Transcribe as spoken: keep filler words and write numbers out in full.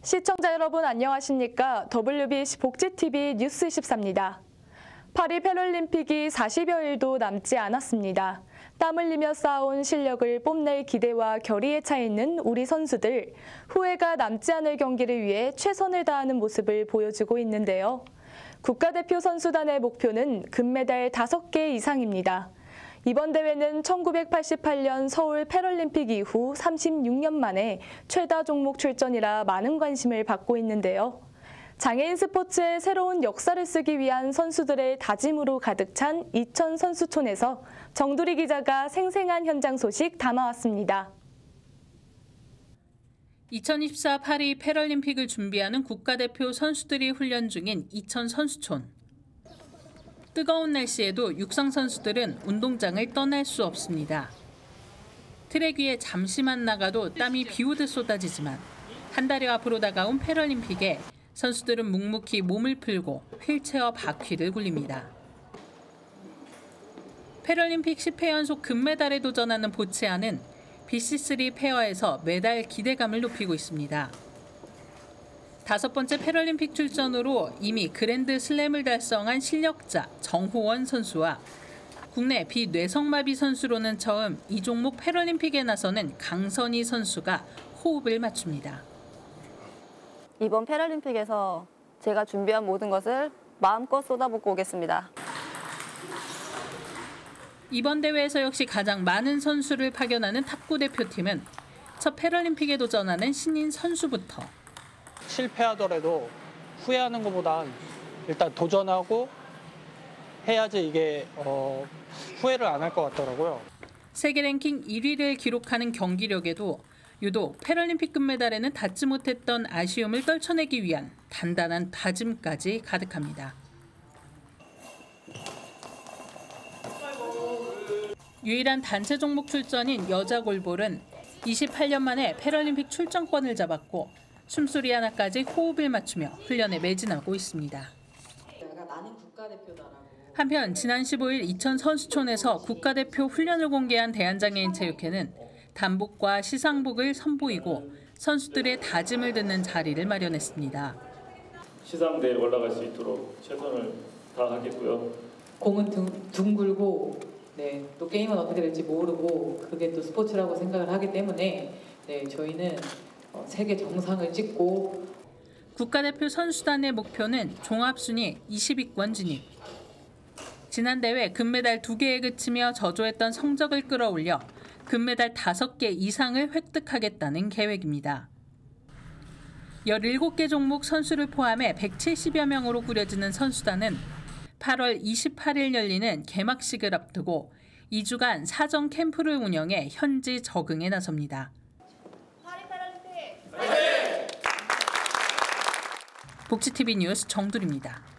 시청자 여러분 안녕하십니까? 더블유비씨 복지티비 뉴스 이십사입니다. 파리 패럴림픽이 사십여 일도 남지 않았습니다. 땀 흘리며 쌓아온 실력을 뽐낼 기대와 결의에 차 있는 우리 선수들, 후회가 남지 않을 경기를 위해 최선을 다하는 모습을 보여주고 있는데요. 국가대표 선수단의 목표는 금메달 다섯 개 이상입니다. 이번 대회는 천구백팔십팔 년 서울 패럴림픽 이후 삼십육 년 만에 최다 종목 출전이라 많은 관심을 받고 있는데요. 장애인 스포츠의 새로운 역사를 쓰기 위한 선수들의 다짐으로 가득 찬 이천 선수촌에서 정두리 기자가 생생한 현장 소식 담아왔습니다. 이천이십사 파리 패럴림픽을 준비하는 국가대표 선수들이 훈련 중인 이천 선수촌. 뜨거운 날씨에도 육상 선수들은 운동장을 떠날 수 없습니다. 트랙 위에 잠시만 나가도 땀이 비오듯 쏟아지지만 한 달여 앞으로 다가온 패럴림픽에 선수들은 묵묵히 몸을 풀고 휠체어 바퀴를 굴립니다. 패럴림픽 십 회 연속 금메달에 도전하는 보치아는 비씨쓰리 페어에서 메달 기대감을 높이고 있습니다. 다섯 번째 패럴림픽 출전으로 이미 그랜드 슬램을 달성한 실력자 정호원 선수와 국내 비뇌성마비 선수로는 처음 이 종목 패럴림픽에 나서는 강선희 선수가 호흡을 맞춥니다. 이번 패럴림픽에서 제가 준비한 모든 것을 마음껏 쏟아붓고 오겠습니다. 이번 대회에서 역시 가장 많은 선수를 파견하는 탑구 대표팀은 첫 패럴림픽에 도전하는 신인 선수부터 실패하더라도 후회하는 것보단 일단 도전하고 해야지 이게 어, 후회를 안 할 것 같더라고요. 세계 랭킹 일 위를 기록하는 경기력에도 유독 패럴림픽 금메달에는 닿지 못했던 아쉬움을 떨쳐내기 위한 단단한 다짐까지 가득합니다. 유일한 단체 종목 출전인 여자 골볼은 이십팔 년 만에 패럴림픽 출전권을 잡았고 숨소리 하나까지 호흡을 맞추며 훈련에 매진하고 있습니다. 한편 지난 십오 일 이천 선수촌에서 국가대표 훈련을 공개한 대한장애인체육회는 단복과 시상복을 선보이고 선수들의 다짐을 듣는 자리를 마련했습니다. 시상대에 올라갈 수 있도록 최선을 다하겠고요. 공은 둥, 둥글고 네, 또 게임은 어떻게 될지 모르고 그게 또 스포츠라고 생각을 하기 때문에 네, 저희는 세계 정상을 찍고 국가대표 선수단의 목표는 종합순위 이십 위권 진입. 지난 대회 금메달 두 개에 그치며 저조했던 성적을 끌어올려 금메달 다섯 개 이상을 획득하겠다는 계획입니다. 열일곱 개 종목 선수를 포함해 백칠십여 명으로 꾸려지는 선수단은 팔월 이십팔일 열리는 개막식을 앞두고 이 주간 사전 캠프를 운영해 현지 적응에 나섭니다. 복지티비 뉴스 정두리입니다.